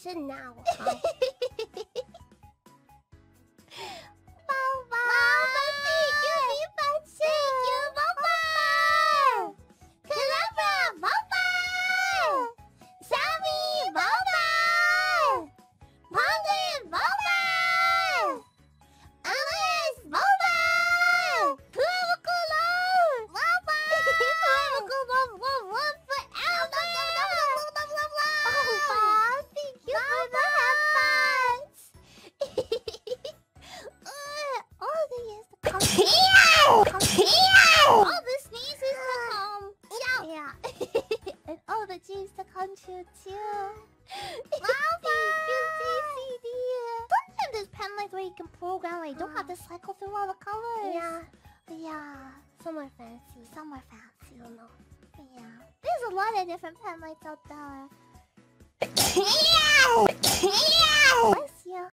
listen now, huh? Dreams to come true too. Sometimes there's pen lights where you can program where you don't have to cycle through all the colors. Yeah. Some are fancy. Some are fancy. I don't know. Yeah. There's a lot of different pen lights out there.